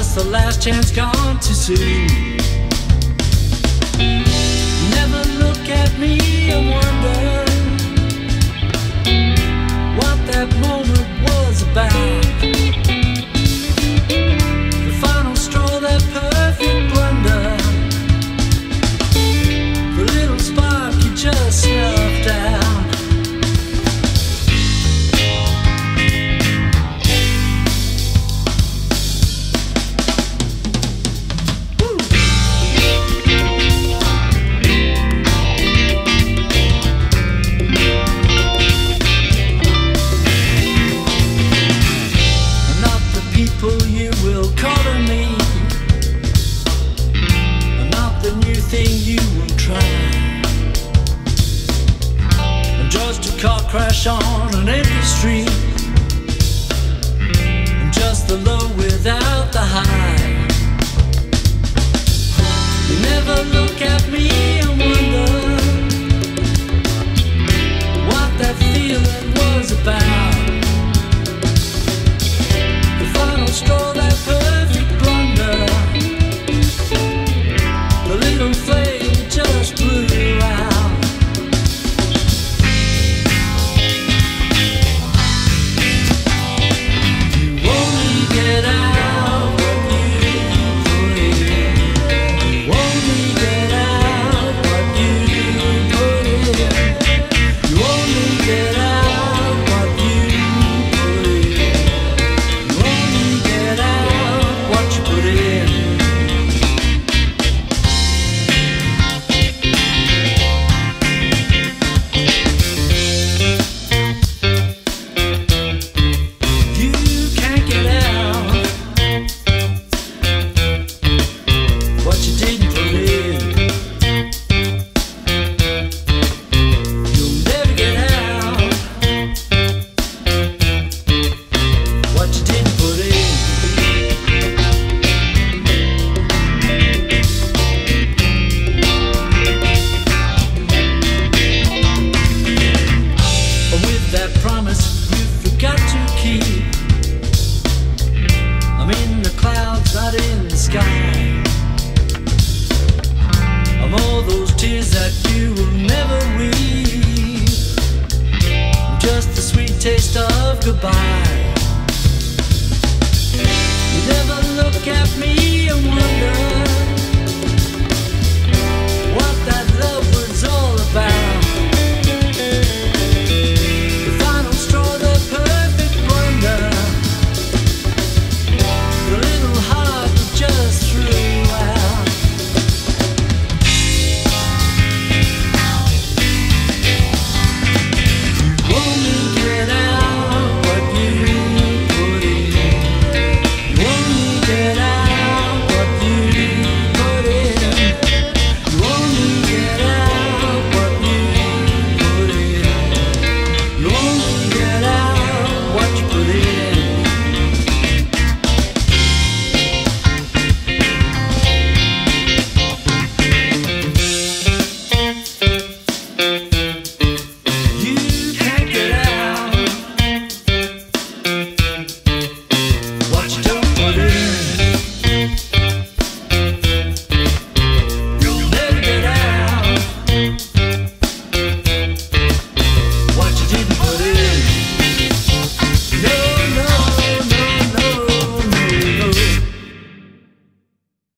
just the last chance gone too soon. Never look at me and wonder what that moment was about. The final straw, that perfect blunder, the little spark you just snuffed out. Car crash on an empty street, and just the low without the high. You never look at me and wonder what that feeling was about. The final straw, that perfect blunder, the little flame just blew out. I'm all those tears that you will never weep, just the sweet taste of goodbye. You never look at me and wonder what that love was all